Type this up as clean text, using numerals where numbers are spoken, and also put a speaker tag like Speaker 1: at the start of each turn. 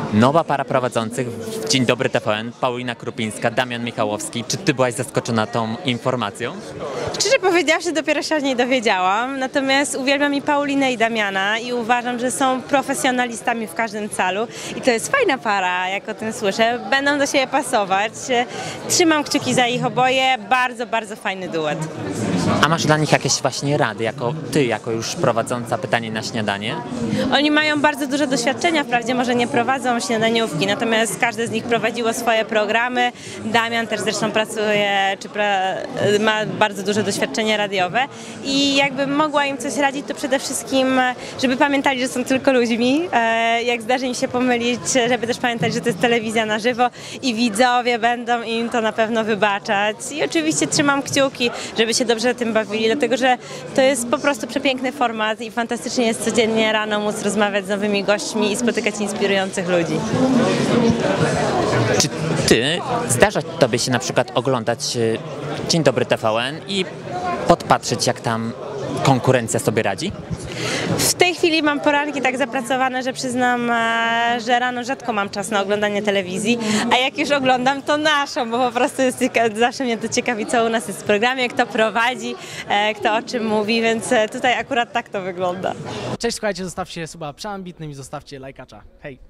Speaker 1: Nowa para prowadzących w Dzień Dobry TVN, Paulina Krupińska, Damian Michałowski. Czy ty byłaś zaskoczona tą informacją?
Speaker 2: Szczerze powiedziawszy, dopiero się o niej dowiedziałam, natomiast uwielbiam i Paulinę i Damiana i uważam, że są profesjonalistami w każdym calu i to jest fajna para, jak o tym słyszę. Będą do siebie pasować. Trzymam kciuki za ich oboje. Bardzo, bardzo fajny duet.
Speaker 1: A masz dla nich jakieś właśnie rady, jako już prowadząca Pytanie na śniadanie?
Speaker 2: Oni mają bardzo duże doświadczenia, wprawdzie może nie prowadzą śniadaniówki, natomiast każde z nich prowadziło swoje programy. Damian też zresztą pracuje, ma bardzo duże doświadczenie radiowe i jakbym mogła im coś radzić, to przede wszystkim, żeby pamiętali, że są tylko ludźmi. Jak zdarzy im się pomylić, żeby też pamiętać, że to jest telewizja na żywo i widzowie będą im to na pewno wybaczać. I oczywiście trzymam kciuki, żeby się dobrze tym bawili, dlatego że to jest po prostu przepiękny format i fantastycznie jest codziennie rano móc rozmawiać z nowymi gośćmi i spotykać inspirujących ludzi.
Speaker 1: Czy ty zdarza tobie się na przykład oglądać Dzień Dobry TVN i podpatrzeć, jak tam konkurencja sobie radzi?
Speaker 2: W tej chwili mam poranki tak zapracowane, że przyznam, że rano rzadko mam czas na oglądanie telewizji, a jak już oglądam, to naszą, bo po prostu zawsze mnie to ciekawi, co u nas jest w programie, kto prowadzi, kto o czym mówi, więc tutaj akurat tak to wygląda.
Speaker 3: Cześć, słuchajcie, zostawcie suba przeambitnym i zostawcie lajkacza. Hej!